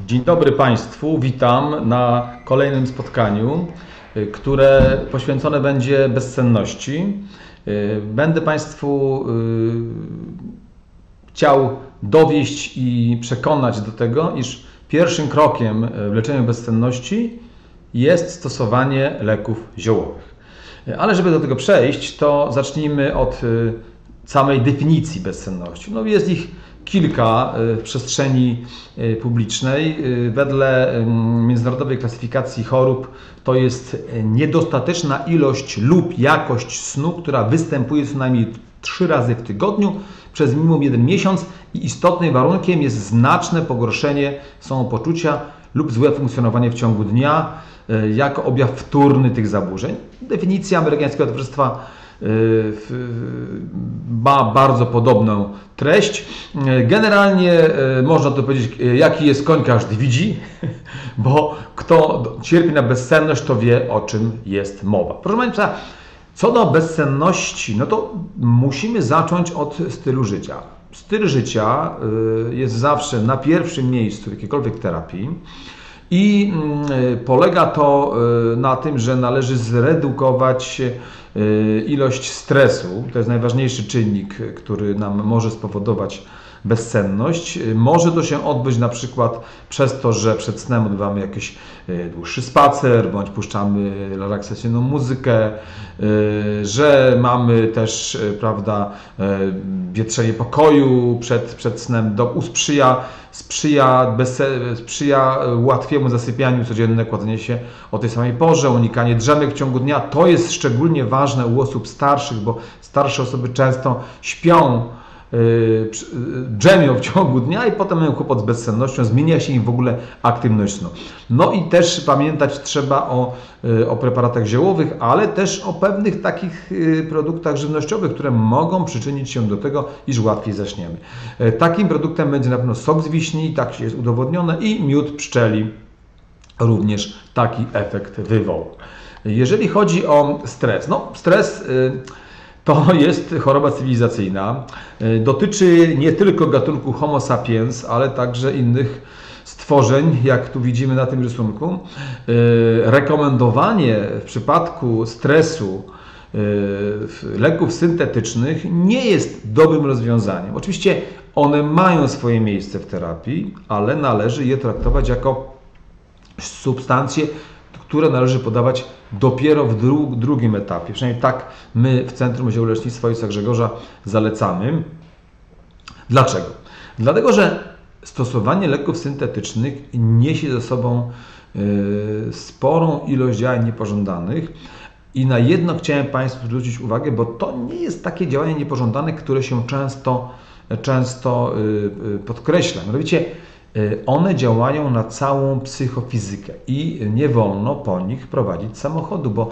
Dzień dobry Państwu, witam na kolejnym spotkaniu, które poświęcone będzie bezsenności. Będę Państwu chciał dowieść i przekonać do tego, iż pierwszym krokiem w leczeniu bezsenności jest stosowanie leków ziołowych. Ale żeby do tego przejść, to zacznijmy od samej definicji bezsenności. No, jest ich kilka w przestrzeni publicznej. Wedle Międzynarodowej Klasyfikacji Chorób to jest niedostateczna ilość lub jakość snu, która występuje co najmniej 3 razy w tygodniu przez minimum 1 miesiąc i istotnym warunkiem jest znaczne pogorszenie samopoczucia lub złe funkcjonowanie w ciągu dnia jako objaw wtórny tych zaburzeń. Definicja Amerykańskiego Towarzystwa ma bardzo podobną treść. Generalnie można to powiedzieć, jaki jest koń, każdy widzi, bo kto cierpi na bezsenność, to wie, o czym jest mowa. Proszę Państwa, co do bezsenności, no to musimy zacząć od stylu życia. Styl życia jest zawsze na pierwszym miejscu w jakiejkolwiek terapii. I polega to na tym, że należy zredukować ilość stresu. To jest najważniejszy czynnik, który nam może spowodować bezsenność. Może to się odbyć na przykład przez to, że przed snem odbywamy jakiś dłuższy spacer, bądź puszczamy relaksacyjną muzykę, że mamy też, prawda, wietrzenie pokoju przed snem, sprzyja łatwiemu zasypianiu, codzienne kładzenie się o tej samej porze, unikanie drzemek w ciągu dnia. To jest szczególnie ważne u osób starszych, bo starsze osoby często śpią, drzemią w ciągu dnia i potem mają kłopot z bezsennością, zmienia się im w ogóle aktywność snu. No i też pamiętać trzeba o preparatach ziołowych, ale też o pewnych takich produktach żywnościowych, które mogą przyczynić się do tego, iż łatwiej zaśniemy. Takim produktem będzie na pewno sok z wiśni, tak jest udowodnione, i miód pszczeli również taki efekt wywołał. Jeżeli chodzi o stres, no stres to jest choroba cywilizacyjna. Dotyczy nie tylko gatunku Homo sapiens, ale także innych stworzeń, jak tu widzimy na tym rysunku. Rekomendowanie w przypadku stresu leków syntetycznych nie jest dobrym rozwiązaniem. Oczywiście one mają swoje miejsce w terapii, ale należy je traktować jako substancje, które należy podawać dopiero w drugim etapie. Przynajmniej tak my w Centrum Ziołolecznictwa ojca Grzegorza zalecamy. Dlaczego? Dlatego, że stosowanie leków syntetycznych niesie ze sobą sporą ilość działań niepożądanych i na jedno chciałem Państwu zwrócić uwagę, bo to nie jest takie działanie niepożądane, które się często podkreśla. Mianowicie one działają na całą psychofizykę i nie wolno po nich prowadzić samochodu, bo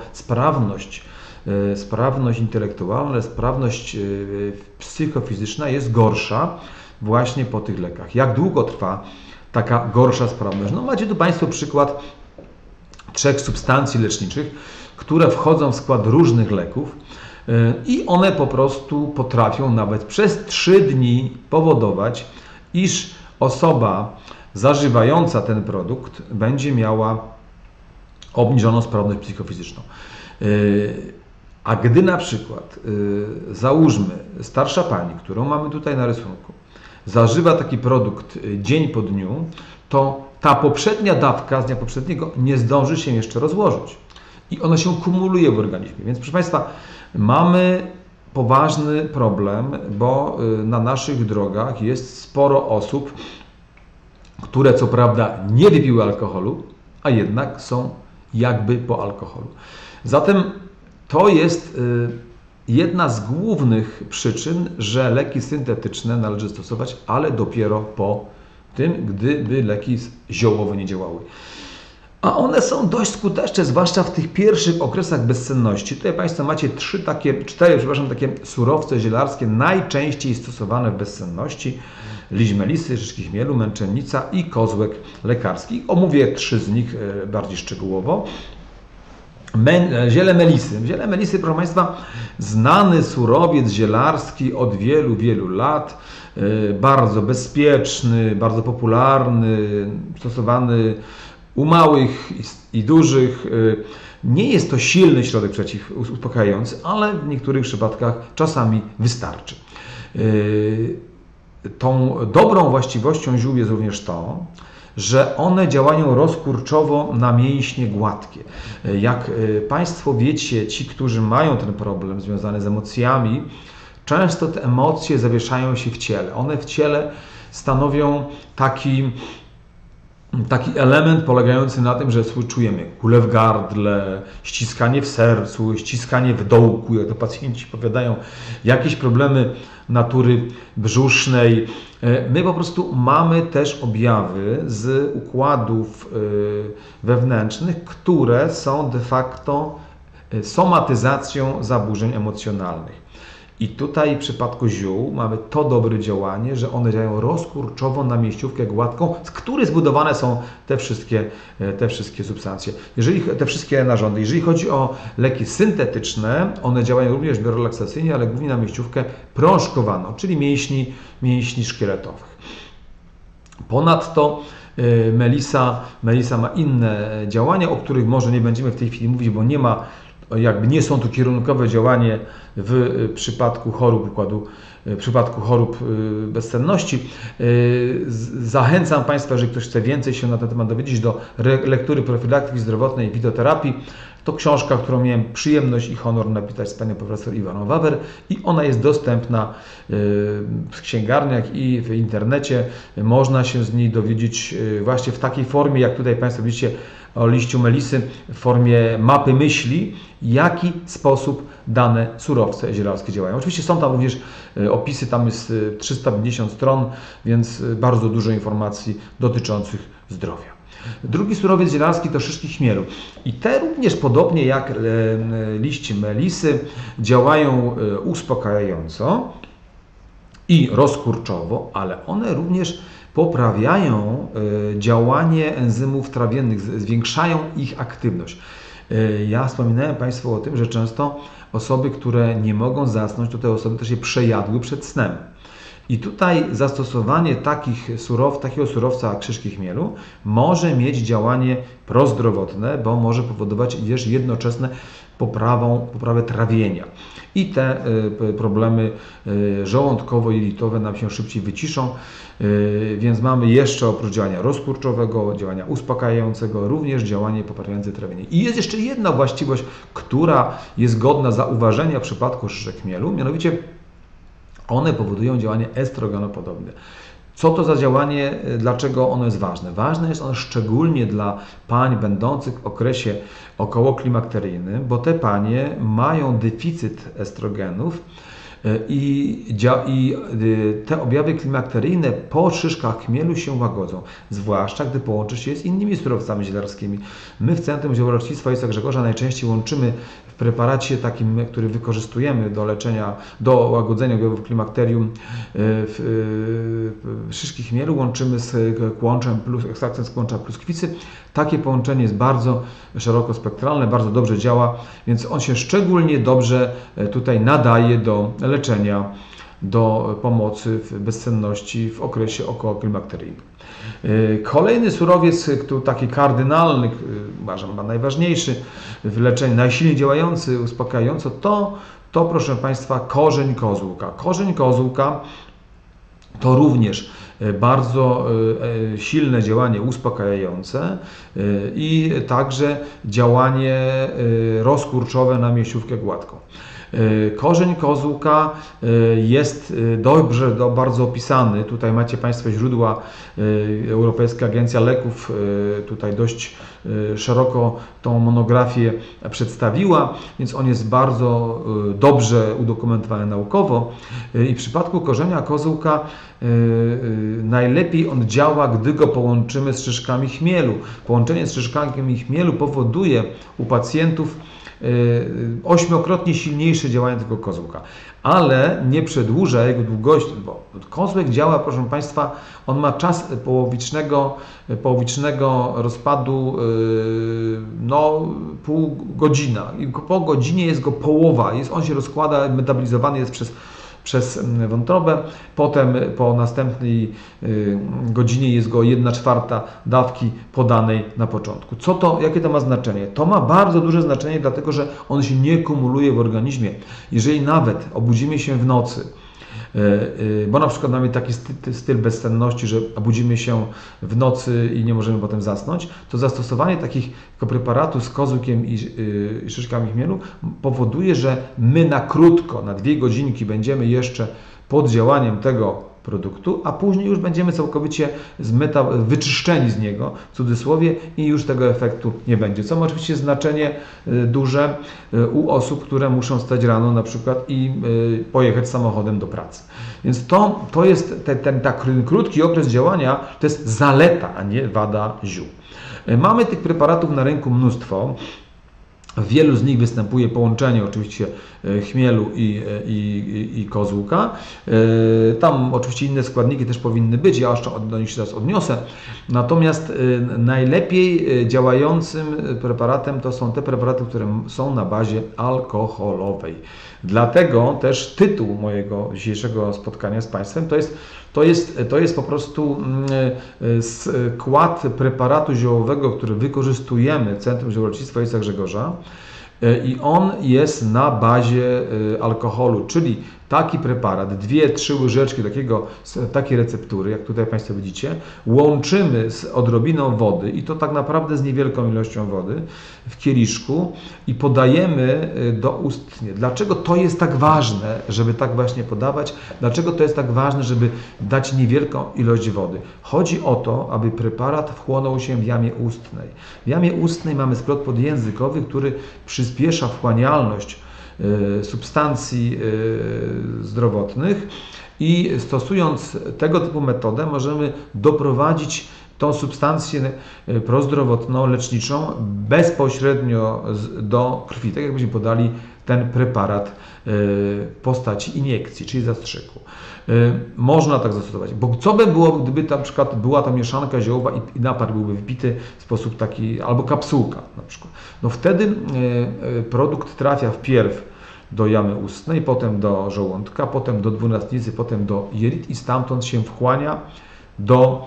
sprawność intelektualna, sprawność psychofizyczna jest gorsza właśnie po tych lekach. Jak długo trwa taka gorsza sprawność? No macie tu Państwo przykład 3 substancji leczniczych, które wchodzą w skład różnych leków i one po prostu potrafią nawet przez 3 dni powodować, iż osoba zażywająca ten produkt będzie miała obniżoną sprawność psychofizyczną. A gdy na przykład, załóżmy, starsza pani, którą mamy tutaj na rysunku, zażywa taki produkt dzień po dniu, to ta poprzednia dawka z dnia poprzedniego nie zdąży się jeszcze rozłożyć. I ona się kumuluje w organizmie. Więc proszę Państwa, mamy poważny problem, bo na naszych drogach jest sporo osób, które co prawda nie wypiły alkoholu, a jednak są jakby po alkoholu. Zatem to jest jedna z głównych przyczyn, że leki syntetyczne należy stosować, ale dopiero po tym, gdyby leki ziołowe nie działały. A one są dość skuteczne, zwłaszcza w tych pierwszych okresach bezsenności. Tutaj Państwo macie 4 takie surowce zielarskie najczęściej stosowane w bezsenności. Liść melisy, szyszki chmielu, męczennica i kozłek lekarski. Omówię 3 z nich bardziej szczegółowo. Ziele melisy. Ziele melisy, proszę Państwa, znany surowiec zielarski od wielu, wielu lat. Bardzo bezpieczny, bardzo popularny, stosowany u małych i dużych. Nie jest to silny środek przeciwuspokajający, ale w niektórych przypadkach czasami wystarczy. Tą dobrą właściwością ziół jest również to, że one działają rozkurczowo na mięśnie gładkie. Jak Państwo wiecie, ci, którzy mają ten problem związany z emocjami, często te emocje zawieszają się w ciele. One w ciele stanowią taki element polegający na tym, że czujemy kulę w gardle, ściskanie w sercu, ściskanie w dołku, jak to pacjenci powiadają, jakieś problemy natury brzusznej. My po prostu mamy też objawy z układów wewnętrznych, które są de facto somatyzacją zaburzeń emocjonalnych. I tutaj w przypadku ziół mamy to dobre działanie, że one działają rozkurczowo na mięśniówkę gładką, z której zbudowane są te wszystkie substancje. Te wszystkie narządy. Jeżeli chodzi o leki syntetyczne, one działają również biorelaksacyjnie, ale głównie na mięśniówkę prążkowaną, czyli mięśni szkieletowych. Ponadto melisa ma inne działania, o których może nie będziemy w tej chwili mówić, bo nie są to kierunkowe działanie w przypadku chorób bezsenności. Zachęcam Państwa, jeżeli ktoś chce więcej się na ten temat dowiedzieć, do lektury profilaktyki zdrowotnej i fitoterapii. To książka, którą miałem przyjemność i honor napisać z panią profesor Iwoną Wawer i ona jest dostępna w księgarniach i w internecie. Można się z niej dowiedzieć właśnie w takiej formie, jak tutaj Państwo widzicie o liściu melisy, w formie mapy myśli, w jaki sposób dane surowce zielarskie działają. Oczywiście są tam również opisy, tam jest 350 stron, więc bardzo dużo informacji dotyczących zdrowia. Drugi surowiec zielarski to szyszki chmielu. I te również, podobnie jak liście melisy, działają uspokajająco i rozkurczowo, ale one również poprawiają działanie enzymów trawiennych, zwiększają ich aktywność. Ja wspominałem Państwu o tym, że często osoby, które nie mogą zasnąć, to te osoby też się przejadły przed snem. I tutaj zastosowanie takiego surowca jak szyszki chmielu może mieć działanie prozdrowotne, bo może powodować też jednoczesne poprawę trawienia. I te problemy żołądkowo-jelitowe nam się szybciej wyciszą, więc mamy jeszcze oprócz działania rozkurczowego, działania uspokajającego, również działanie poprawiające trawienie. I jest jeszcze jedna właściwość, która jest godna zauważenia w przypadku szyszek chmielu, mianowicie one powodują działanie estrogenopodobne. Co to za działanie, dlaczego ono jest ważne? Ważne jest ono szczególnie dla pań będących w okresie okołoklimakteryjnym, bo te panie mają deficyt estrogenów i te objawy klimakteryjne po szyszkach chmielu się łagodzą, zwłaszcza gdy połączy się z innymi surowcami zielarskimi. My w Centrum Zielarstwa Ojca Grzegorza najczęściej łączymy w preparacie takim, który wykorzystujemy do łagodzenia objawów klimakterium szyszki chmielu, łączymy z kłączem plus, ekstraktem z kłącza pluskwicy. Takie połączenie jest bardzo szerokospektralne, bardzo dobrze działa, więc on się szczególnie dobrze tutaj nadaje do leczenia, do pomocy w bezsenności w okresie okołoklimakteryjnym. Kolejny surowiec, taki kardynalny, uważam chyba najważniejszy w leczeniu, najsilniej działający, uspokajająco, to proszę Państwa korzeń kozłka. Korzeń kozłka to również bardzo silne działanie uspokajające i także działanie rozkurczowe na mięśniówkę gładką. Korzeń kozłka jest bardzo opisany. Tutaj macie Państwo źródła. Europejska Agencja Leków tutaj dość szeroko tą monografię przedstawiła, więc on jest bardzo dobrze udokumentowany naukowo. I w przypadku korzenia kozłka najlepiej on działa, gdy go połączymy z szyszkami chmielu. Połączenie z szyszkami chmielu powoduje u pacjentów 8-krotnie silniejsze działanie tego kozłka, ale nie przedłuża jego długości, bo kozłek działa, proszę Państwa, on ma czas połowicznego rozpadu no, pół godzina i po godzinie jest go połowa, on się rozkłada, metabolizowany jest przez wątrobę, potem po następnej godzinie jest go 1/4 dawki podanej na początku. Jakie to ma znaczenie? To ma bardzo duże znaczenie, dlatego że on się nie kumuluje w organizmie. Jeżeli nawet obudzimy się w nocy, bo na przykład mamy taki styl bezsenności, że budzimy się w nocy i nie możemy potem zasnąć, to zastosowanie takiego preparatu z kozłkiem i szyszkami chmielu powoduje, że my na krótko, na 2 godzinki będziemy jeszcze pod działaniem tego produktu, a później już będziemy całkowicie wyczyszczeni z niego, w cudzysłowie, i już tego efektu nie będzie. Co ma oczywiście znaczenie duże u osób, które muszą wstać rano na przykład i pojechać samochodem do pracy. Więc to jest ten krótki okres działania, to jest zaleta, a nie wada ziół. Mamy tych preparatów na rynku mnóstwo. W wielu z nich występuje połączenie oczywiście chmielu i kozłka. Tam oczywiście inne składniki też powinny być, ja jeszcze do nich się teraz odniosę. Natomiast najlepiej działającym preparatem to są te preparaty, które są na bazie alkoholowej. Dlatego też tytuł mojego dzisiejszego spotkania z Państwem to jest po prostu skład preparatu ziołowego, który wykorzystujemy w Centrum Ziołolecznictwa Ojca Grzegorza, i on jest na bazie alkoholu, czyli taki preparat, 2-3 łyżeczki takiej receptury, jak tutaj Państwo widzicie, łączymy z odrobiną wody, i to tak naprawdę z niewielką ilością wody, w kieliszku i podajemy doustnie. Dlaczego to jest tak ważne, żeby tak właśnie podawać? Dlaczego to jest tak ważne, żeby dać niewielką ilość wody? Chodzi o to, aby preparat wchłonął się w jamie ustnej. W jamie ustnej mamy splot podjęzykowy, który przyspiesza wchłanialność substancji zdrowotnych, i stosując tego typu metodę możemy doprowadzić tą substancję prozdrowotną, leczniczą bezpośrednio do krwi, tak jakbyśmy podali ten preparat w postaci iniekcji, czyli zastrzyku. Można tak zastosować, bo co by było, gdyby na przykład była ta mieszanka ziołowa i napar byłby wypity w sposób taki, albo kapsułka na przykład. No wtedy produkt trafia wpierw do jamy ustnej, potem do żołądka, potem do dwunastnicy, potem do jelit i stamtąd się wchłania do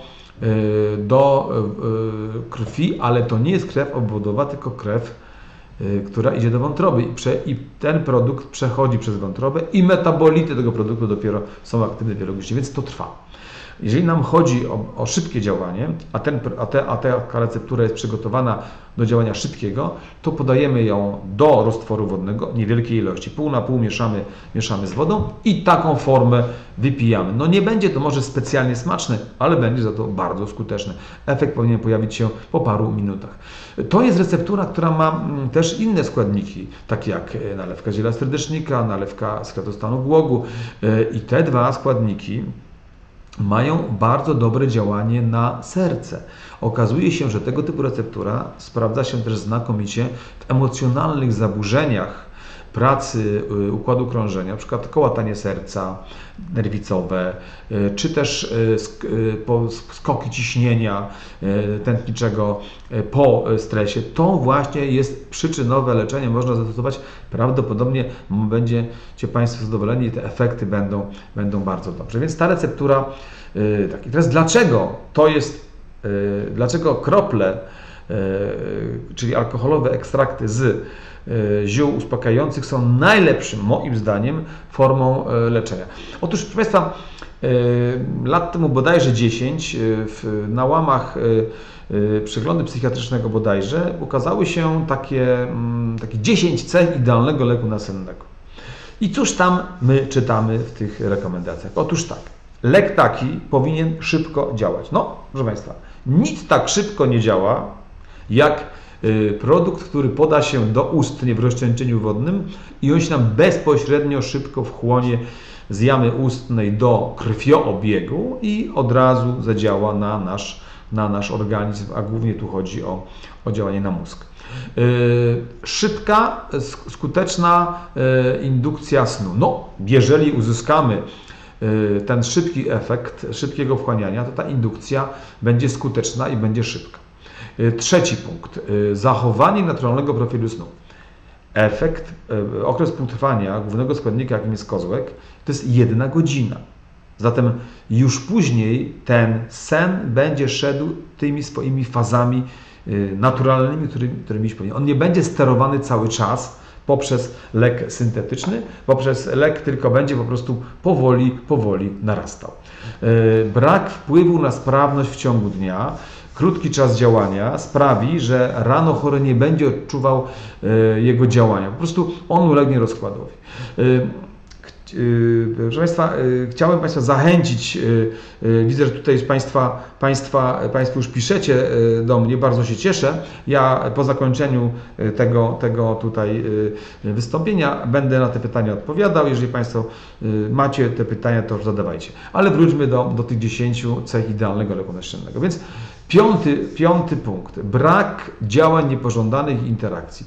krwi, ale to nie jest krew obwodowa, tylko krew, która idzie do wątroby, i ten produkt przechodzi przez wątrobę i metabolity tego produktu dopiero są aktywne biologicznie, więc to trwa. Jeżeli nam chodzi o szybkie działanie, a taka receptura jest przygotowana do działania szybkiego, to podajemy ją do roztworu wodnego, niewielkiej ilości, pół na pół mieszamy z wodą i taką formę wypijamy. No nie będzie to może specjalnie smaczne, ale będzie za to bardzo skuteczne. Efekt powinien pojawić się po paru minutach. To jest receptura, która ma też inne składniki, takie jak nalewka ziela serdecznika, nalewka z kwiatostanu głogu, i te dwa składniki mają bardzo dobre działanie na serce. Okazuje się, że tego typu receptura sprawdza się też znakomicie w emocjonalnych zaburzeniach pracy układu krążenia, np. kołatanie serca nerwicowe, czy też skoki ciśnienia tętniczego po stresie. To właśnie jest przyczynowe leczenie, można zastosować. Prawdopodobnie będziecie Państwo zadowoleni i te efekty będą bardzo dobrze. Więc ta receptura, tak. I teraz dlaczego krople, czyli alkoholowe ekstrakty z ziół uspokajających są najlepszym, moim zdaniem, formą leczenia? Otóż, proszę Państwa, lat temu bodajże 10 na łamach przeglądu psychiatrycznego bodajże ukazały się takie 10 cech idealnego leku nasennego. I cóż tam my czytamy w tych rekomendacjach? Otóż tak, lek taki powinien szybko działać. No, proszę Państwa, nic tak szybko nie działa, jak produkt, który poda się do ustnie w rozcieńczeniu wodnym i on się nam bezpośrednio szybko wchłonie z jamy ustnej do krwioobiegu i od razu zadziała na nasz organizm, a głównie tu chodzi o działanie na mózg. Szybka, skuteczna indukcja snu. No, jeżeli uzyskamy ten szybki efekt szybkiego wchłaniania, to ta indukcja będzie skuteczna i będzie szybka. Trzeci punkt. Zachowanie naturalnego profilu snu. Okres półtrwania głównego składnika, jakim jest kozłek, to jest 1 godzina. Zatem już później ten sen będzie szedł tymi swoimi fazami naturalnymi, którymi powinien. On nie będzie sterowany cały czas poprzez lek syntetyczny, poprzez lek tylko będzie po prostu powoli narastał. Brak wpływu na sprawność w ciągu dnia, krótki czas działania sprawi, że rano chory nie będzie odczuwał jego działania. Po prostu on ulegnie rozkładowi. Proszę Państwa, chciałem Państwa zachęcić, widzę, że tutaj Państwo już piszecie do mnie, bardzo się cieszę. Ja po zakończeniu tego tutaj wystąpienia będę na te pytania odpowiadał. Jeżeli Państwo macie te pytania, to już zadawajcie. Ale wróćmy do tych 10 cech idealnego leku nastrzennego. Więc piąty punkt. Brak działań niepożądanych i interakcji.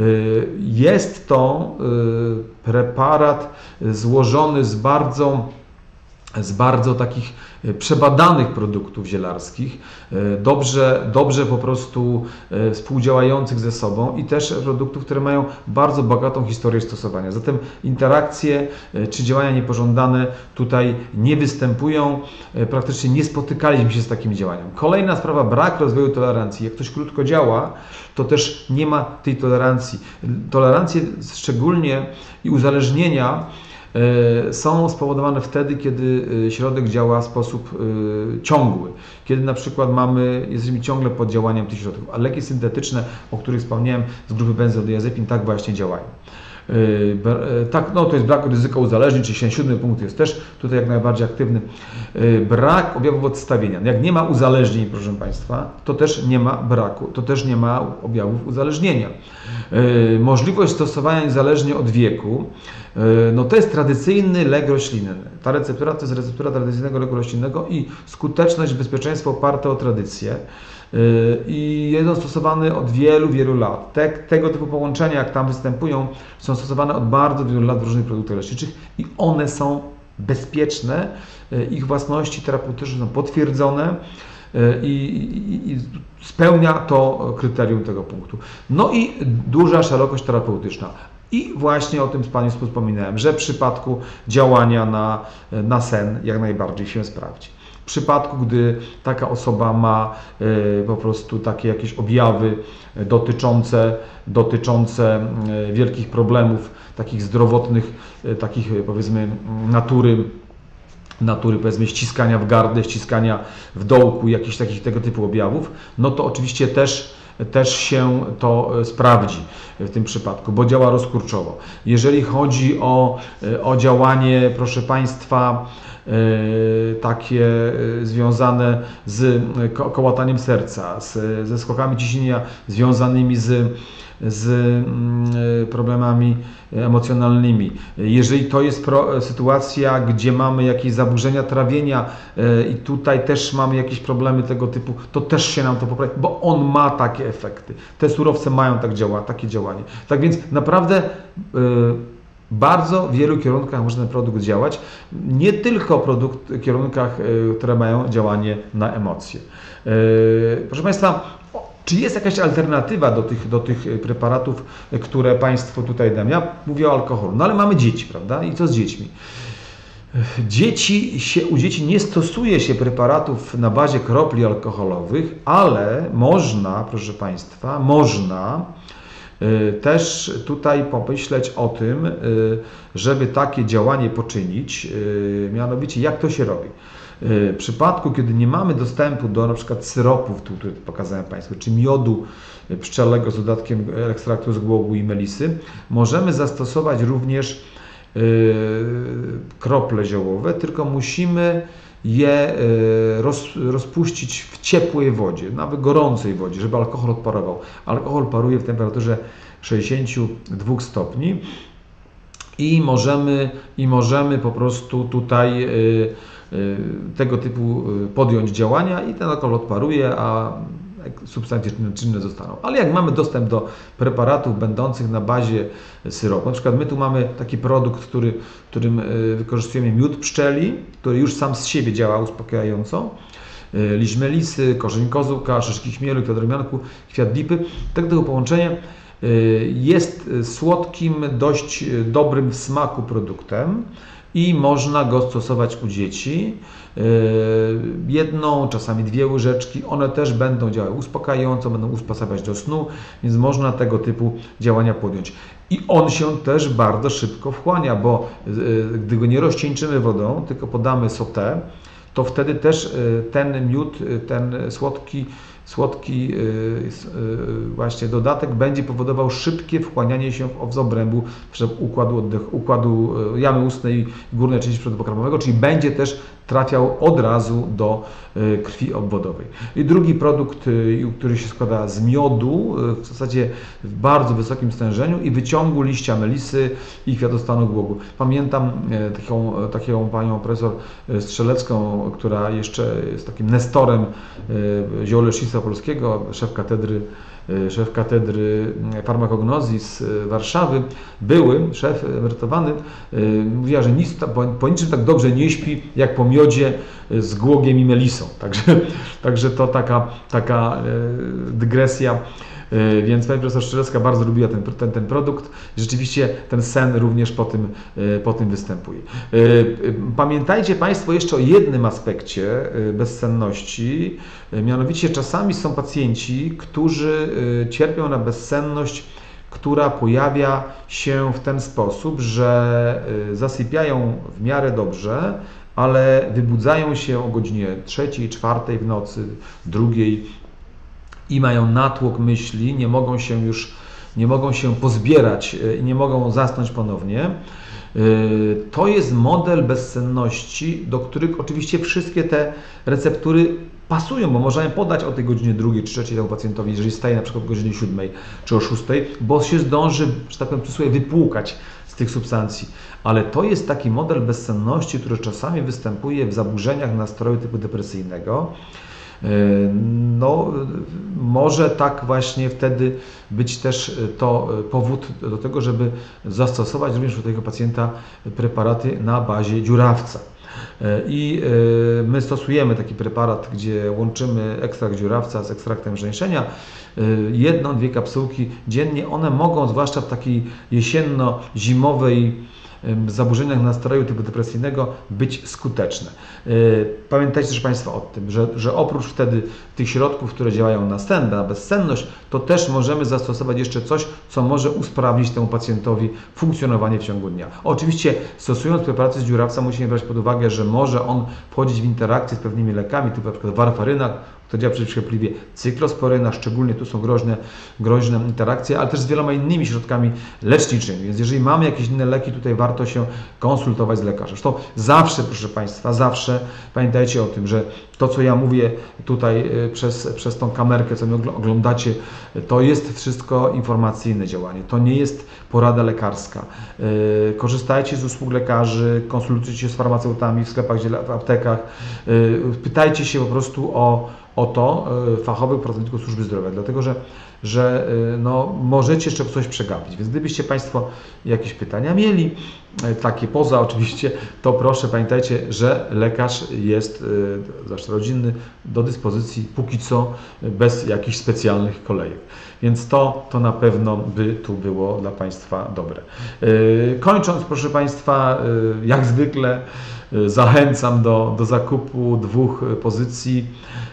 Jest to preparat złożony z bardzo takich przebadanych produktów zielarskich, dobrze po prostu współdziałających ze sobą i też produktów, które mają bardzo bogatą historię stosowania. Zatem interakcje czy działania niepożądane tutaj nie występują, praktycznie nie spotykaliśmy się z takim działaniem. Kolejna sprawa, brak rozwoju tolerancji. Jak ktoś krótko działa, to też nie ma tej tolerancji. Tolerancje szczególnie i uzależnienia są spowodowane wtedy, kiedy środek działa w sposób ciągły. Kiedy na przykład jesteśmy ciągle pod działaniem tych środków, a leki syntetyczne, o których wspomniałem, z grupy benzodiazepin, tak właśnie działają. Tak, no to jest brak ryzyka uzależnień, czyli 7 punkt jest też tutaj jak najbardziej aktywny. Brak objawów odstawienia. Jak nie ma uzależnień, proszę Państwa, to też nie ma objawów uzależnienia. Możliwość stosowania niezależnie od wieku, no to jest tradycyjny lek roślinny. Ta receptura to jest receptura tradycyjnego leku roślinnego i skuteczność, bezpieczeństwo oparte o tradycję. I jest stosowany od wielu lat. Tego typu połączenia, jak tam występują, są stosowane od bardzo wielu lat w różnych produktach leczniczych i one są bezpieczne, ich własności terapeutyczne są potwierdzone i spełnia to kryterium tego punktu. No i duża szerokość terapeutyczna. I właśnie o tym Państwu wspominałem, że w przypadku działania na sen jak najbardziej się sprawdzi. W przypadku, gdy taka osoba ma po prostu takie jakieś objawy dotyczące wielkich problemów, takich zdrowotnych, takich powiedzmy natury powiedzmy ściskania w gardle, ściskania w dołku, jakichś takich tego typu objawów, no to oczywiście też się to sprawdzi w tym przypadku, bo działa rozkurczowo. Jeżeli chodzi o działanie, proszę Państwa, takie związane z kołataniem serca, ze skokami ciśnienia związanymi z problemami emocjonalnymi. Jeżeli to jest sytuacja, gdzie mamy jakieś zaburzenia trawienia i tutaj też mamy jakieś problemy tego typu, to też się nam to poprawi, bo on ma takie efekty. Te surowce mają takie działanie. Tak więc naprawdę w bardzo wielu kierunkach może ten produkt działać, nie tylko kierunkach, które mają działanie na emocje. Proszę Państwa, czy jest jakaś alternatywa do tych preparatów, które Państwu tutaj dam? Ja mówię o alkoholu, no ale mamy dzieci, prawda? I co z dziećmi? U dzieci nie stosuje się preparatów na bazie kropli alkoholowych, ale można, proszę Państwa, też tutaj pomyśleć o tym, żeby takie działanie poczynić, mianowicie jak to się robi. W przypadku, kiedy nie mamy dostępu do na przykład syropów, które pokazałem Państwu, czy miodu pszczelego z dodatkiem ekstraktu z głogu i melisy, możemy zastosować również krople ziołowe, tylko musimy je rozpuścić w ciepłej wodzie, nawet gorącej wodzie, żeby alkohol odparował. Alkohol paruje w temperaturze 62 stopni. i możemy po prostu tutaj tego typu podjąć działania i ten alkohol odparuje, a substancje czynne zostaną. Ale jak mamy dostęp do preparatów będących na bazie syropu, na przykład my tu mamy taki produkt, którym wykorzystujemy miód pszczeli, który już sam z siebie działa uspokajająco, liść melisy, korzeń kozłka, szyszki chmielu, kwiat rumianku, kwiat lipy. Tego połączenie jest słodkim, dość dobrym w smaku produktem i można go stosować u dzieci. Jedną, czasami 2 łyżeczki, one też będą działały uspokajająco, będą usposabiać do snu, więc można tego typu działania podjąć. I on się też bardzo szybko wchłania, bo gdy go nie rozcieńczymy wodą, tylko podamy sauté, to wtedy też ten miód, ten słodki właśnie dodatek będzie powodował szybkie wchłanianie się w obrębu układu jamy ustnej, górnej części przewodu pokarmowego, czyli będzie też trafiał od razu do krwi obwodowej. I drugi produkt, który się składa z miodu, w zasadzie w bardzo wysokim stężeniu i wyciągu liścia melisy i kwiatostanu głogu. Pamiętam taką panią profesor Strzelecką, która jeszcze jest takim nestorem ziołolecznictwa polskiego, szef katedry farmakognozji z Warszawy, były szef emerytowany, mówiła, że nic po niczym tak dobrze nie śpi, jak po miodzie z głogiem i melisą. Także to taka dygresja. Więc pani profesor Strzelecka bardzo lubiła ten produkt. Rzeczywiście ten sen również po tym występuje. Pamiętajcie Państwo jeszcze o jednym aspekcie bezsenności. Mianowicie czasami są pacjenci, którzy cierpią na bezsenność, która pojawia się w ten sposób, że zasypiają w miarę dobrze, ale wybudzają się o godzinie 3, 4 w nocy, 2 i mają natłok myśli, nie mogą się pozbierać i nie mogą zasnąć ponownie. To jest model bezsenności, do których oczywiście wszystkie te receptury pasują, bo możemy podać o tej godzinie 2 czy 3 temu pacjentowi, jeżeli staje na przykład o godzinie 7 czy o 6, bo się zdąży, że tak powiem, wypłukać z tych substancji. Ale to jest taki model bezsenności, który czasami występuje w zaburzeniach nastroju typu depresyjnego. No, może tak właśnie wtedy być też to powód do tego, żeby zastosować również u tego pacjenta preparaty na bazie dziurawca. I my stosujemy taki preparat, gdzie łączymy ekstrakt dziurawca z ekstraktem żeńszenia. 1-2 kapsułki dziennie. One mogą, zwłaszcza w takiej jesienno-zimowej zaburzeniach nastroju typu depresyjnego, być skuteczne. Pamiętajcie też Państwo o tym, że oprócz wtedy tych środków, które działają na sen, na bezsenność, to też możemy zastosować jeszcze coś, co może usprawnić temu pacjentowi funkcjonowanie w ciągu dnia. Oczywiście stosując preparaty z dziurawca musimy brać pod uwagę, że może on wchodzić w interakcję z pewnymi lekami, typu na przykład warfaryna, to działa przeciwchlepliwie, cyklosporyna, szczególnie tu są groźne interakcje, ale też z wieloma innymi środkami leczniczymi. Więc jeżeli mamy jakieś inne leki, tutaj warto się konsultować z lekarzem. Zresztą zawsze, proszę Państwa, zawsze pamiętajcie o tym, że to, co ja mówię tutaj przez tą kamerkę, co mnie oglądacie, to jest wszystko informacyjne działanie. To nie jest porada lekarska. Korzystajcie z usług lekarzy, konsultujcie się z farmaceutami w sklepach, w aptekach. Pytajcie się po prostu o to fachowych pracowników służby zdrowia, dlatego że no, możecie jeszcze coś przegapić. Więc gdybyście Państwo jakieś pytania mieli, takie poza oczywiście, to proszę pamiętajcie, że lekarz jest, zwłaszcza rodzinny, do dyspozycji póki co bez jakichś specjalnych kolejek. Więc to na pewno by tu było dla Państwa dobre. Kończąc, proszę Państwa, jak zwykle zachęcam do zakupu 2 pozycji,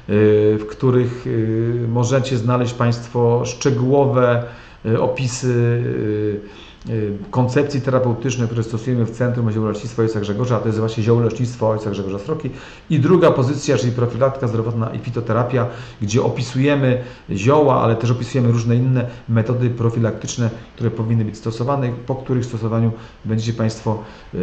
w których możecie znaleźć Państwo szczegółowe opisy koncepcji terapeutycznej, które stosujemy w Centrum Ziołolecznictwa Ojca Grzegorza, a to jest właśnie ziołolecznictwo Ojca Grzegorza Sroki. I druga pozycja, czyli profilaktyka zdrowotna i fitoterapia, gdzie opisujemy zioła, ale też opisujemy różne inne metody profilaktyczne, które powinny być stosowane, po których stosowaniu będziecie Państwo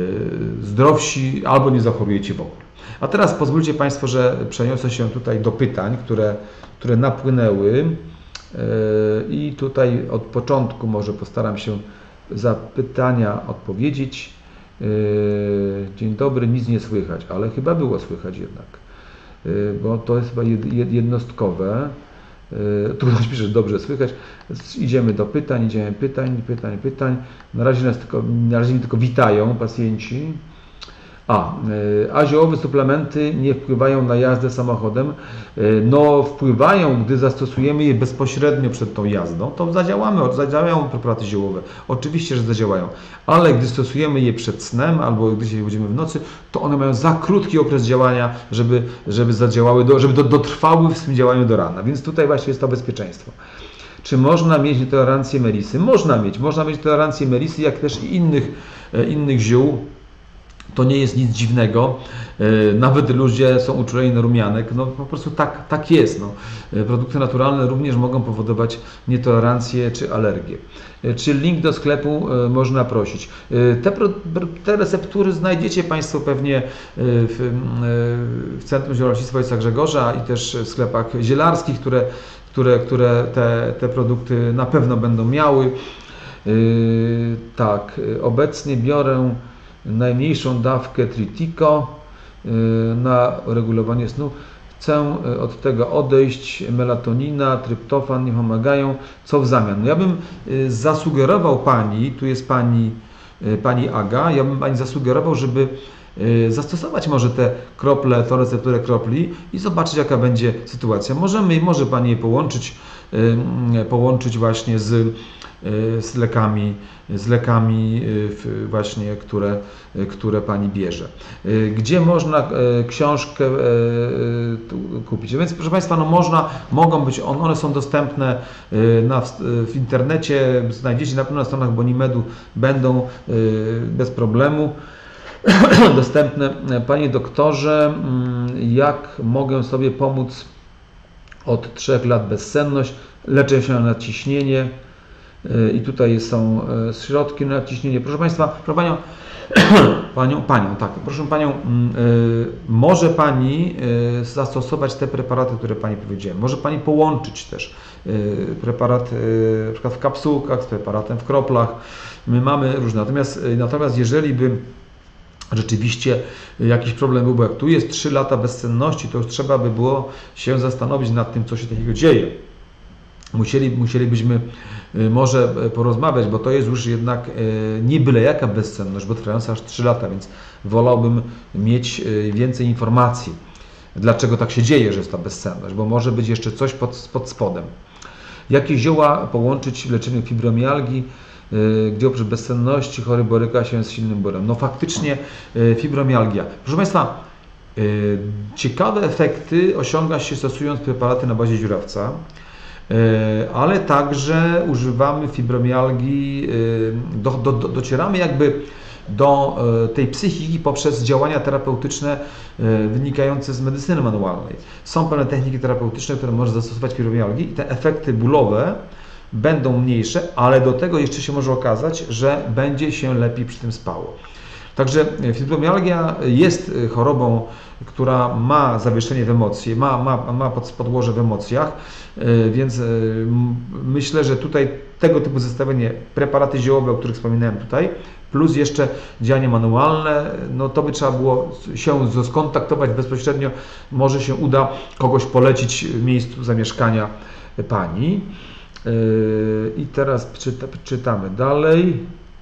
zdrowsi albo nie zachorujecie w ogóle. A teraz pozwólcie Państwo, że przeniosę się tutaj do pytań, które napłynęły i tutaj od początku może postaram się zapytania odpowiedzieć. Dzień dobry, nic nie słychać, ale chyba było słychać jednak, bo to jest chyba jednostkowe. Tu ktoś pisze, dobrze słychać. Idziemy do pytań, pytań. Na razie tylko witają pacjenci. A ziołowe suplementy nie wpływają na jazdę samochodem? No wpływają, gdy zastosujemy je bezpośrednio przed tą jazdą, to zadziałają preparaty ziołowe. Oczywiście, że zadziałają, ale gdy stosujemy je przed snem albo gdy się budzimy w nocy, to one mają za krótki okres działania, żeby zadziałały, żeby dotrwały w swym działaniu do rana, więc tutaj właśnie jest to bezpieczeństwo. Czy można mieć nietolerancję melisy? Można mieć tolerancję melisy, jak też i innych ziół. To nie jest nic dziwnego, nawet ludzie są uczuleni na rumianek, no po prostu tak jest. No. Produkty naturalne również mogą powodować nietolerancję czy alergię. Czy link do sklepu można prosić? Te receptury znajdziecie Państwo pewnie w Centrum Zielonośnictwa Ojca Grzegorza i też w sklepach zielarskich, które te produkty na pewno będą miały. Tak, obecnie biorę najmniejszą dawkę Tritico na regulowanie snu. Chcę od tego odejść, melatonina, tryptofan nie pomagają. Co w zamian? No ja bym zasugerował Pani, tu jest Pani Aga, ja bym Pani zasugerował, żeby zastosować może te krople, tą recepturę kropli i zobaczyć, jaka będzie sytuacja. Może Pani je połączyć właśnie z lekami właśnie, które Pani bierze. Gdzie można książkę kupić? Więc proszę Państwa, no mogą być, one są dostępne w internecie, znajdziecie na pewno na stronach Bonimedu, będą bez problemu dostępne. Panie doktorze, jak mogę sobie pomóc od 3 lat bezsenność? Leczę się na nadciśnienie. I tutaj są środki na nadciśnienie. Proszę Państwa, proszę Panią, może Pani zastosować te preparaty, które Pani powiedziałem. Może Pani połączyć też preparat na przykład w kapsułkach z preparatem w kroplach. My mamy różne. Natomiast jeżeli by rzeczywiście jakiś problem był, bo jak tu jest 3 lata bezsenności, to już trzeba by było się zastanowić nad tym, co się takiego dzieje. Musielibyśmy może porozmawiać, bo to jest już jednak nie byle jaka bezsenność, bo trwająca aż 3 lata, więc wolałbym mieć więcej informacji, dlaczego tak się dzieje, że jest ta bezsenność, bo może być jeszcze coś pod spodem. Jakie zioła połączyć w leczeniu fibromialgii, gdzie oprócz bezsenności chory boryka się z silnym bólem? No faktycznie fibromialgia. Proszę Państwa, ciekawe efekty osiąga się stosując preparaty na bazie dziurawca, ale także używamy fibromialgii, docieramy jakby do tej psychiki poprzez działania terapeutyczne wynikające z medycyny manualnej. Są pewne techniki terapeutyczne, które można zastosować w fibromialgii i te efekty bólowe będą mniejsze, ale do tego jeszcze się może okazać, że będzie się lepiej przy tym spało. Także fibromialgia jest chorobą, która ma zawieszenie w emocje, ma podłoże w emocjach, więc myślę, że tutaj tego typu zestawienie, preparaty ziołowe, o których wspominałem tutaj, plus jeszcze działanie manualne, no to by trzeba było się skontaktować bezpośrednio, może się uda kogoś polecić w miejscu zamieszkania Pani. I teraz czytamy dalej.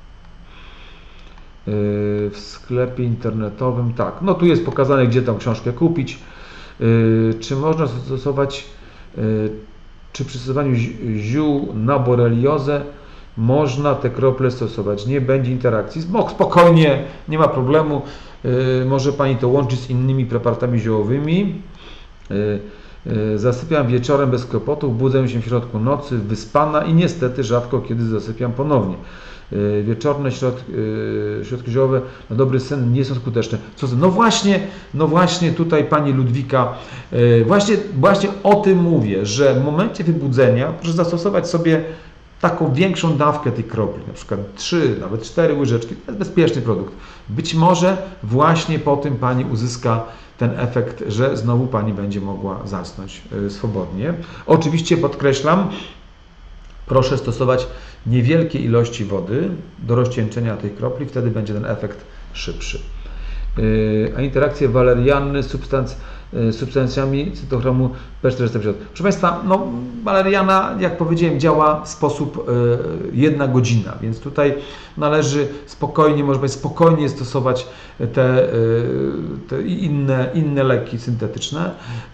W sklepie internetowym, tak, no tu jest pokazane, gdzie tą książkę kupić. Czy można stosować, czy przy stosowaniu ziół na boreliozę można te krople stosować? Nie będzie interakcji? Spokojnie, nie ma problemu. Może Pani to łączyć z innymi preparatami ziołowymi. Zasypiam wieczorem bez kłopotów, budzę się w środku nocy wyspana i niestety rzadko kiedy zasypiam ponownie. Wieczorne środki ziołowe na dobry sen nie są skuteczne. No właśnie tutaj Pani Ludwika, właśnie o tym mówię, że w momencie wybudzenia proszę zastosować sobie taką większą dawkę tej kropli, na przykład 3, nawet 4 łyżeczki, to jest bezpieczny produkt. Być może właśnie po tym Pani uzyska ten efekt, że znowu Pani będzie mogła zasnąć swobodnie. Oczywiście podkreślam, proszę stosować niewielkie ilości wody do rozcieńczenia tych kropli, wtedy będzie ten efekt szybszy. A interakcje walerianny z substancjami cytochromu P450. Proszę Państwa, no, waleriana, jak powiedziałem, działa w sposób 1 godzina, więc tutaj należy spokojnie, można spokojnie stosować te inne leki syntetyczne.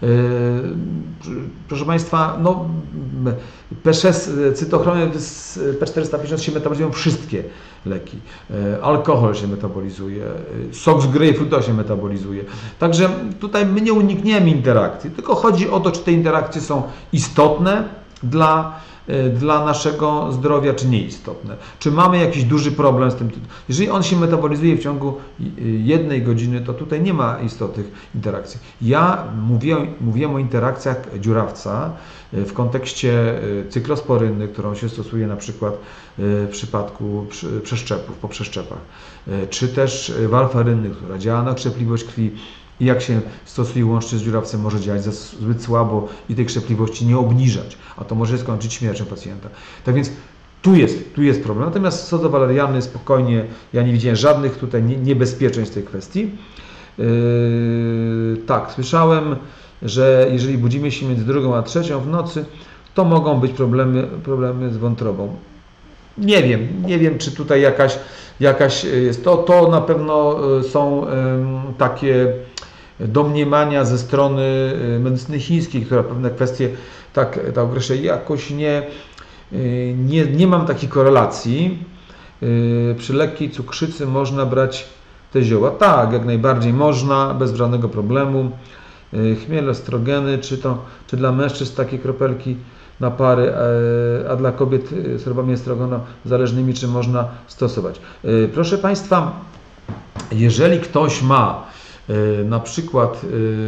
Proszę Państwa, no, cytochromy P450 się metabolizują wszystkie leki. Alkohol się metabolizuje, sok z grejpfruta się metabolizuje. Także tutaj my nie unikniemy interakcji, tylko chodzi o to, czy te interakcje są istotne dla naszego zdrowia, czy nieistotne. Czy mamy jakiś duży problem z tym? Jeżeli on się metabolizuje w ciągu 1 godziny, to tutaj nie ma istotnych interakcji. Ja mówiłem o interakcjach dziurawca w kontekście cyklosporyny, którą się stosuje na przykład w przypadku przeszczepów, po przeszczepach, czy też warfaryny, która działa na krzepliwość krwi. I jak się stosuje łącznie z dziurawcem, może działać zbyt słabo i tej krzepliwości nie obniżać, a to może skończyć śmiercią pacjenta. Tak więc tu jest problem. Natomiast co do waleriany, spokojnie, ja nie widziałem żadnych tutaj niebezpieczeństw w tej kwestii. Tak, słyszałem, że jeżeli budzimy się między 2 a 3 w nocy, to mogą być problemy z wątrobą. Nie wiem, czy tutaj jakaś jest. To na pewno są takie domniemania ze strony medycyny chińskiej, która pewne kwestie tak określa. Jakoś nie mam takiej korelacji. Przy lekkiej cukrzycy można brać te zioła. Tak, jak najbardziej można, bez żadnego problemu. Chmiel, estrogeny, czy dla mężczyzn takie kropelki na pary, a dla kobiet z chorobami estrogenozależnymi, czy można stosować. Proszę Państwa, jeżeli ktoś ma na przykład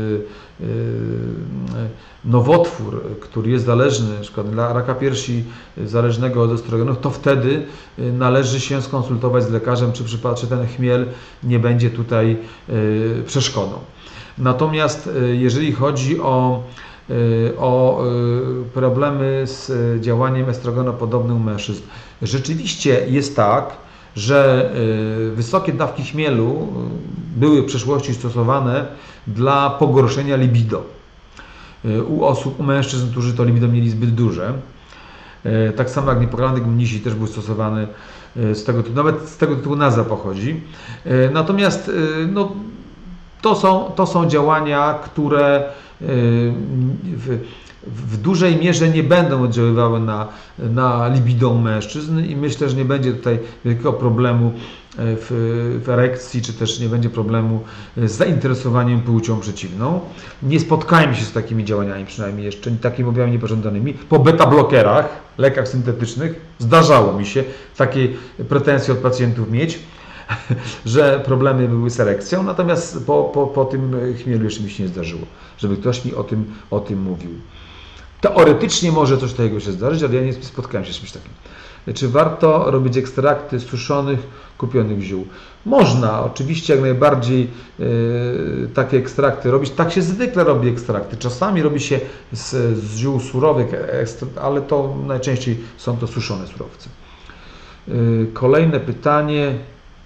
nowotwór, który jest zależny, na przykład dla raka piersi zależnego od estrogenów, to wtedy należy się skonsultować z lekarzem, czy ten chmiel nie będzie tutaj przeszkodą. Natomiast jeżeli chodzi o problemy z działaniem estrogenopodobnym u mężczyzn, rzeczywiście jest tak, że wysokie dawki chmielu były w przeszłości stosowane dla pogorszenia libido. U mężczyzn, którzy to libido mieli zbyt duże. Tak samo jak niepokalany mnisi też był stosowany nawet z tego tytułu nazwa pochodzi. Natomiast no, to są działania, które w dużej mierze nie będą oddziaływały na libido mężczyzn i myślę, że nie będzie tutaj wielkiego problemu w erekcji, czy też nie będzie problemu z zainteresowaniem płcią przeciwną. Nie spotkałem się z takimi działaniami, przynajmniej jeszcze takimi objawami niepożądanymi. Po beta-blokerach, lekach syntetycznych, zdarzało mi się takie pretensje od pacjentów mieć, że problemy były z erekcją, natomiast po tym chmielu jeszcze mi się nie zdarzyło, żeby ktoś mi o tym mówił. Teoretycznie może coś takiego się zdarzyć, ale ja nie spotkałem się z czymś takim. Czy warto robić ekstrakty z suszonych, kupionych ziół? Można, oczywiście jak najbardziej takie ekstrakty robić. Tak się zwykle robi ekstrakty. Czasami robi się z ziół surowych, ale to najczęściej są to suszone surowce. Kolejne pytanie.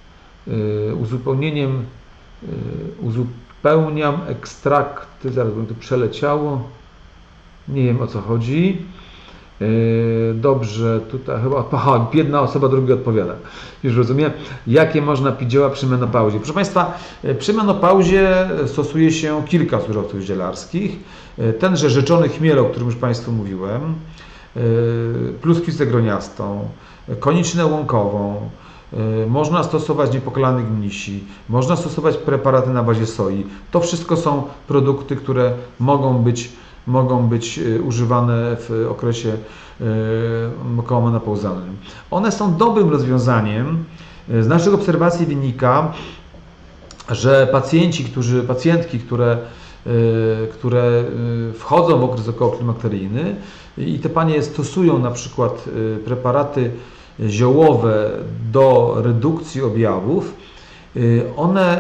Uzupełniam ekstrakty, zaraz bym to przeleciało, nie wiem o co chodzi. Dobrze, tutaj chyba, jedna osoba, drugi odpowiada. Już rozumiem. Jakie można pić zioła przy menopauzie? Proszę Państwa, przy menopauzie stosuje się kilka surowców zielarskich. Tenże rzeczony chmiel, o którym już Państwu mówiłem, pluskwistę groniastą, konicznę łąkową, można stosować niepokalanych mnisi, można stosować preparaty na bazie soi. To wszystko są produkty, które mogą być używane w okresie okołomenopauzalnym. One są dobrym rozwiązaniem. Z naszych obserwacji wynika, że pacjentki, które wchodzą w okres okołoklimakteryjny i te panie stosują na przykład preparaty ziołowe do redukcji objawów, one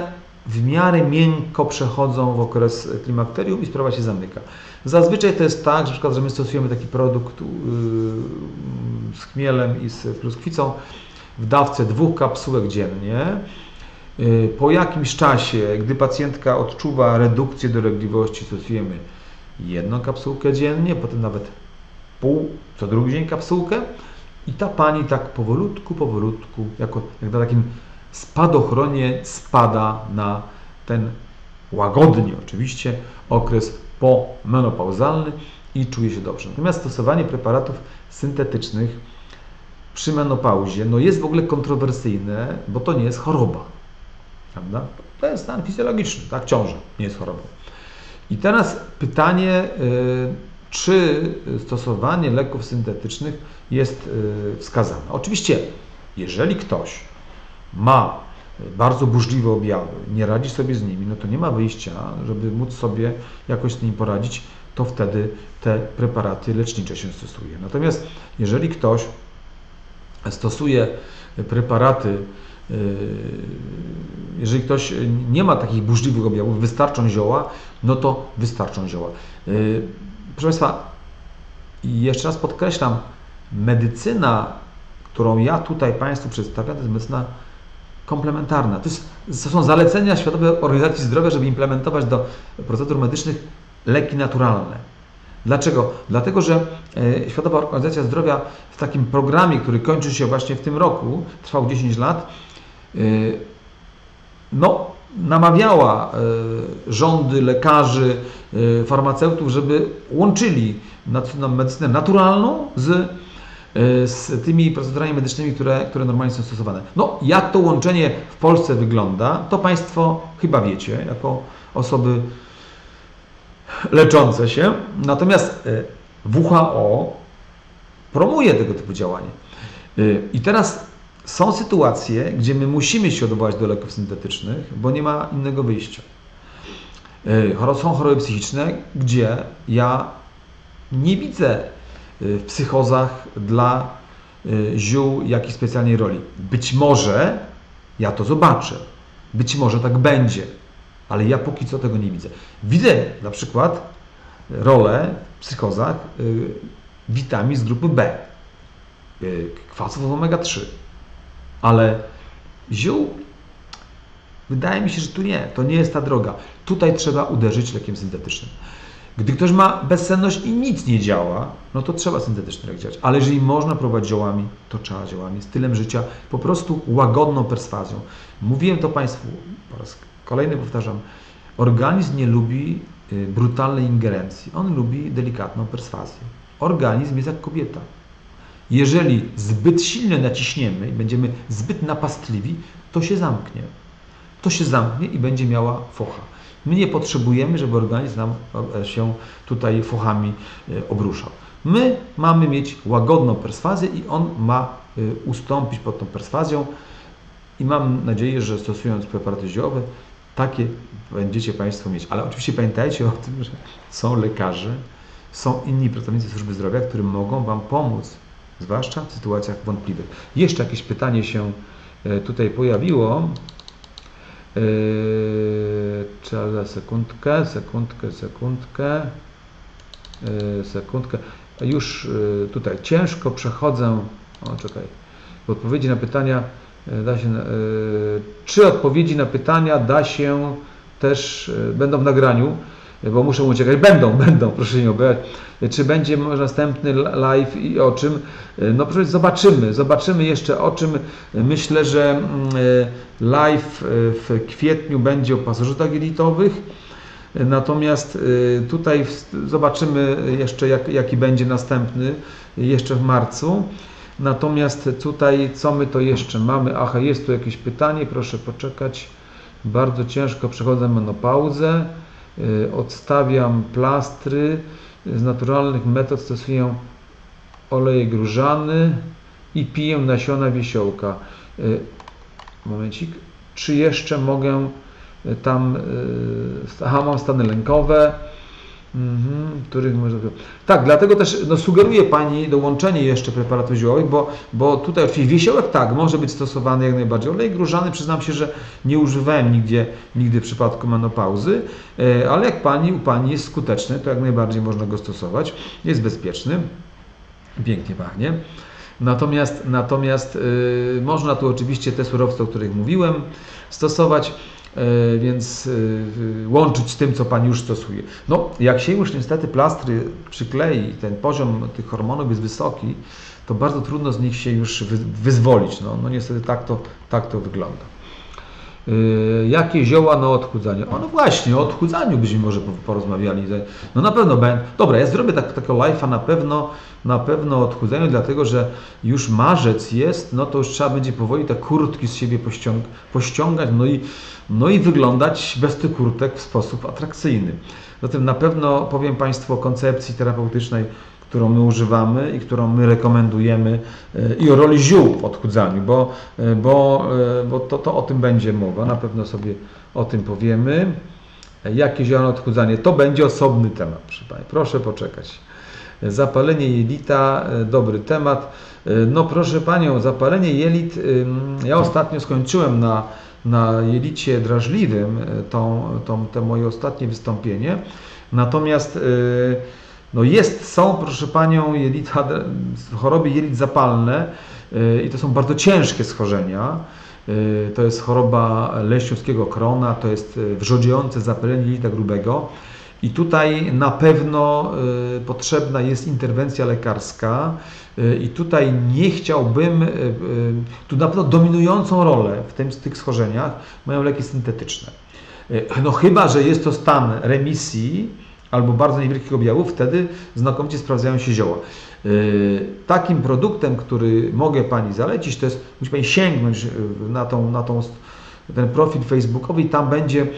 w miarę miękko przechodzą w okres klimakterium i sprawa się zamyka. Zazwyczaj to jest tak, że, na przykład, że my stosujemy taki produkt z chmielem i z pluskwicą w dawce 2 kapsułek dziennie. Po jakimś czasie, gdy pacjentka odczuwa redukcję dolegliwości, stosujemy 1 kapsułkę dziennie, potem nawet pół, co drugi dzień kapsułkę i ta pani tak powolutku, jak na takim spadochronie spada na ten łagodnie oczywiście okres pomenopauzalny i czuje się dobrze. Natomiast stosowanie preparatów syntetycznych przy menopauzie jest w ogóle kontrowersyjne, bo to nie jest choroba. Prawda? To jest stan fizjologiczny, tak? Ciąża nie jest chorobą. I teraz pytanie, czy stosowanie leków syntetycznych jest wskazane. Oczywiście, jeżeli ktoś ma bardzo burzliwe objawy, nie radzi sobie z nimi, to nie ma wyjścia, żeby móc sobie jakoś z nimi poradzić, to wtedy te preparaty lecznicze się stosuje. Natomiast jeżeli ktoś stosuje preparaty, jeżeli ktoś nie ma takich burzliwych objawów, wystarczą zioła, to wystarczą zioła. Proszę Państwa, jeszcze raz podkreślam, medycyna, którą ja tutaj Państwu przedstawiam, to jest medycyna komplementarna. To są zalecenia Światowej Organizacji Zdrowia, żeby implementować do procedur medycznych leki naturalne. Dlaczego? Dlatego, że Światowa Organizacja Zdrowia w takim programie, który kończy się właśnie w tym roku, trwał 10 lat, namawiała rządy, lekarzy, farmaceutów, żeby łączyli medycynę naturalną z tymi procedurami medycznymi, które normalnie są stosowane. Jak to łączenie w Polsce wygląda, to Państwo chyba wiecie, jako osoby leczące się. Natomiast WHO promuje tego typu działanie. I teraz są sytuacje, gdzie my musimy się odwołać do leków syntetycznych, bo nie ma innego wyjścia. Są choroby psychiczne, gdzie ja nie widzę w psychozach dla ziół jakiejś specjalnej roli. Być może ja to zobaczę, być może tak będzie, ale ja póki co tego nie widzę. Widzę na przykład rolę w psychozach witamin z grupy B, kwasów omega-3, ale ziół, wydaje mi się, że tu nie, to nie jest ta droga. Tutaj trzeba uderzyć lekiem syntetycznym. Gdy ktoś ma bezsenność i nic nie działa, to trzeba syntetyczny lek działać. Ale jeżeli można próbować ziołami, to trzeba ziołami, stylem życia, po prostu łagodną perswazją. Mówiłem to Państwu, po raz kolejny powtarzam, organizm nie lubi brutalnej ingerencji, on lubi delikatną perswazję. Organizm jest jak kobieta. Jeżeli zbyt silnie naciśniemy i będziemy zbyt napastliwi, to się zamknie. To się zamknie i będzie miała focha. My nie potrzebujemy, żeby organizm nam się tutaj fochami obruszał. My mamy mieć łagodną perswazję i on ma ustąpić pod tą perswazją i mam nadzieję, że stosując preparaty ziołowe, takie będziecie Państwo mieć. Ale oczywiście pamiętajcie o tym, że są lekarze, są inni pracownicy służby zdrowia, którzy mogą Wam pomóc, zwłaszcza w sytuacjach wątpliwych. Jeszcze jakieś pytanie się tutaj pojawiło. Trzeba sekundkę. Już tutaj ciężko przechodzę. W odpowiedzi na pytania da się. Czy odpowiedzi na pytania da się też, będą w nagraniu, bo muszę uciekać. Będą, proszę się nie obawiać. Czy będzie może następny live i o czym? Proszę, zobaczymy jeszcze o czym. Myślę, że live w kwietniu będzie o pasożytach jelitowych. Natomiast tutaj zobaczymy jeszcze jaki będzie następny jeszcze w marcu. Natomiast tutaj co my to jeszcze mamy? Aha, jest tu jakieś pytanie, proszę poczekać. Bardzo ciężko przechodzę menopauzę. Odstawiam plastry. Z naturalnych metod stosuję olejek różany i piję nasiona wiesiołka. Momencik. Czy jeszcze mogę tam... Aha, mam stany lękowe. Których może... Tak, dlatego też sugeruję Pani dołączenie jeszcze preparatów ziołowych, bo tutaj oczywiście wiesiołek tak, może być stosowany jak najbardziej. Olej różany, przyznam się, że nie używałem nigdy w przypadku menopauzy, ale jak u Pani jest skuteczny, to jak najbardziej można go stosować. Jest bezpieczny, pięknie pachnie. Natomiast można tu oczywiście te surowce, o których mówiłem, stosować. Więc łączyć z tym, co Pani już stosuje. No, jak się już niestety plastry przyklei, ten poziom tych hormonów jest wysoki, to bardzo trudno z nich się już wyzwolić. No niestety tak to wygląda. Jakie zioła na odchudzanie? No właśnie, o odchudzaniu byśmy może porozmawiali. No na pewno będzie. Dobra, ja zrobię takiego live'a na pewno o odchudzaniu, dlatego że już marzec jest, no to już trzeba będzie powoli te kurtki z siebie pościągać, no i wyglądać bez tych kurtek w sposób atrakcyjny. Zatem na pewno powiem Państwu o koncepcji terapeutycznej, którą my używamy i którą my rekomendujemy, i o roli ziół w odchudzaniu, bo to o tym będzie mowa, na pewno sobie o tym powiemy. Jakie zioła na odchudzanie? To będzie osobny temat, proszę Pani, proszę poczekać. Zapalenie jelita, dobry temat. No proszę Panią, zapalenie jelit, ja ostatnio skończyłem na jelicie drażliwym to moje ostatnie wystąpienie, natomiast no są, proszę Panią, choroby jelit zapalne i to są bardzo ciężkie schorzenia. To jest choroba leśniowskiego krona, to jest wrzodziejące zapalenie jelita grubego i tutaj na pewno potrzebna jest interwencja lekarska i tutaj nie chciałbym, tu na pewno dominującą rolę w tych schorzeniach mają leki syntetyczne. No chyba że jest to stan remisji albo bardzo niewielkich objawów, wtedy znakomicie sprawdzają się zioła. Takim produktem, który mogę Pani zalecić, to jest, musi Pani sięgnąć na ten profil facebookowy i tam będzie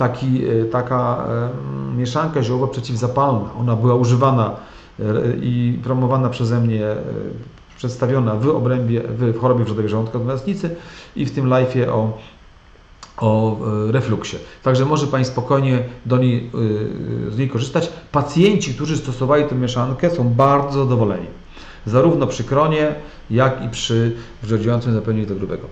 taka mieszanka ziołowa przeciwzapalna. Ona była używana i promowana przeze mnie, przedstawiona w chorobie wrzodowej żołądka dwunastnicy i w tym live'ie o refluksie. Także może Pani spokojnie z niej korzystać. Pacjenci, którzy stosowali tę mieszankę, są bardzo zadowoleni. Zarówno przy kronie, jak i przy wrzodziejącym zapaleniu jelita grubego.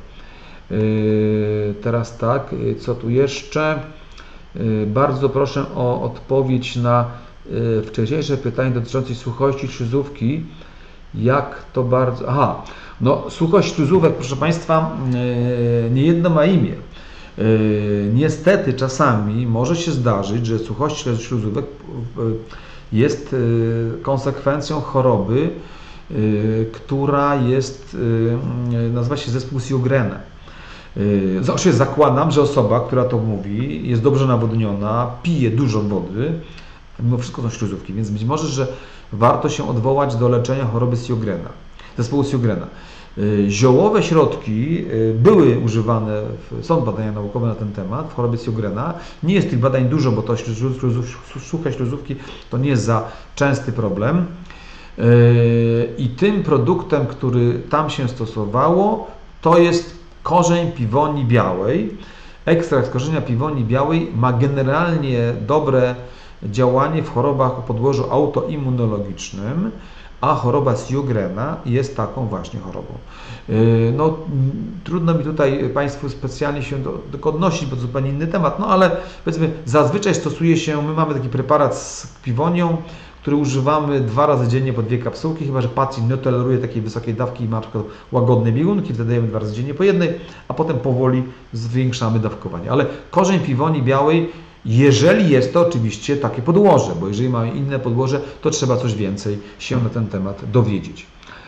Teraz tak, co tu jeszcze? Bardzo proszę o odpowiedź na wcześniejsze pytanie dotyczące suchości śluzówki. Jak to bardzo... Aha, no suchość śluzówek, proszę Państwa, nie jedno ma imię. Niestety czasami może się zdarzyć, że suchość śluzówek jest konsekwencją choroby, która nazywa się zespół Sjogrena. Zawsze zakładam, że osoba, która to mówi, jest dobrze nawodniona, pije dużo wody, a mimo wszystko są śluzówki, więc być może, że warto się odwołać do leczenia choroby Sjogrena, zespołu Sjogrena. Ziołowe środki były używane, są badania naukowe na ten temat w chorobie Sjogrena. Nie jest tych badań dużo, bo to suche śluzówki to nie jest za częsty problem. I tym produktem, który tam się stosowało, to jest korzeń piwonii białej. Ekstrakt z korzenia piwonii białej ma generalnie dobre działanie w chorobach o podłożu autoimmunologicznym, a choroba Sjogrena jest taką właśnie chorobą. No, trudno mi tutaj Państwu specjalnie się odnosić, bo to zupełnie inny temat, no ale powiedzmy, zazwyczaj stosuje się, my mamy taki preparat z piwonią, który używamy 2 razy dziennie po 2 kapsułki, chyba że pacjent nie toleruje takiej wysokiej dawki i ma na przykład łagodne biegunki, wtedy dajemy 2 razy dziennie po 1, a potem powoli zwiększamy dawkowanie. Ale korzeń piwonii białej, jeżeli jest to oczywiście takie podłoże, bo jeżeli mamy inne podłoże, to trzeba coś więcej się na ten temat dowiedzieć.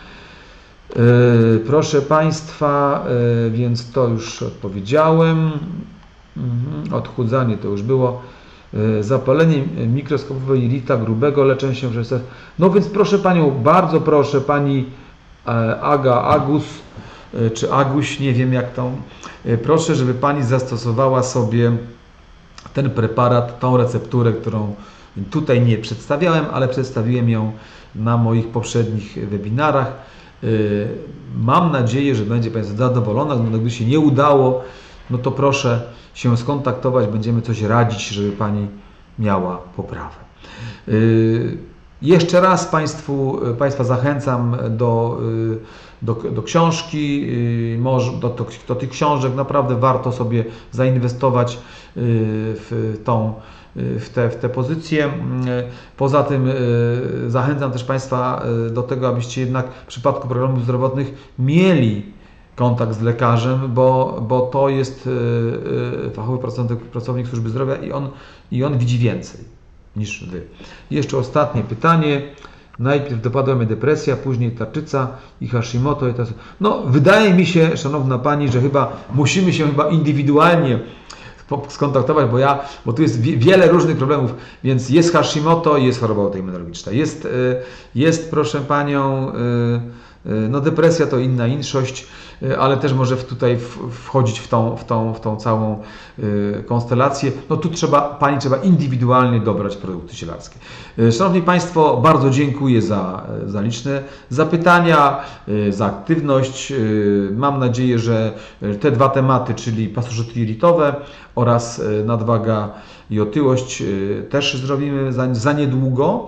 Proszę Państwa, więc to już odpowiedziałem. Odchudzanie to już było. Zapalenie mikroskopowe jelita grubego, leczenie się przez... No więc proszę Panią, bardzo proszę Pani Agus, czy Aguś, nie wiem jak tą, proszę, żeby Pani zastosowała sobie ten preparat, tą recepturę, którą tutaj nie przedstawiałem, ale przedstawiłem ją na moich poprzednich webinarach. Mam nadzieję, że będzie Państwa zadowolona. No, gdyby się nie udało, no to proszę się skontaktować, będziemy coś radzić, żeby Pani miała poprawę. Jeszcze raz Państwa zachęcam do książki, do tych książek. Naprawdę warto sobie zainwestować w te pozycje. Poza tym zachęcam też Państwa do tego, abyście jednak w przypadku problemów zdrowotnych mieli kontakt z lekarzem, bo to jest fachowy pracownik służby zdrowia i on widzi więcej niż Wy. I jeszcze ostatnie pytanie. Najpierw dopadła mnie depresja, później tarczyca i Hashimoto. No, wydaje mi się, szanowna Pani, że musimy się indywidualnie skontaktować, bo tu jest wiele różnych problemów, więc jest Hashimoto i jest choroba autoimmunologiczna. Jest, proszę Panią, no depresja to inna inszość, ale też może tutaj wchodzić w tą całą konstelację. No tu Pani trzeba indywidualnie dobrać produkty zielarskie. Szanowni Państwo, bardzo dziękuję za liczne zapytania, za aktywność. Mam nadzieję, że te dwa tematy, czyli pasożyty jelitowe oraz nadwaga i otyłość, też zrobimy za niedługo.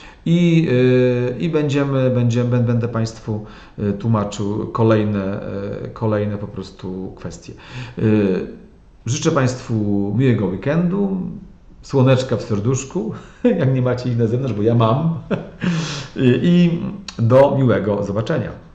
I będę Państwu tłumaczył kolejne po prostu kwestie. Życzę Państwu miłego weekendu, słoneczka w serduszku, jak nie macie ich na zewnątrz, bo ja mam, i do miłego zobaczenia.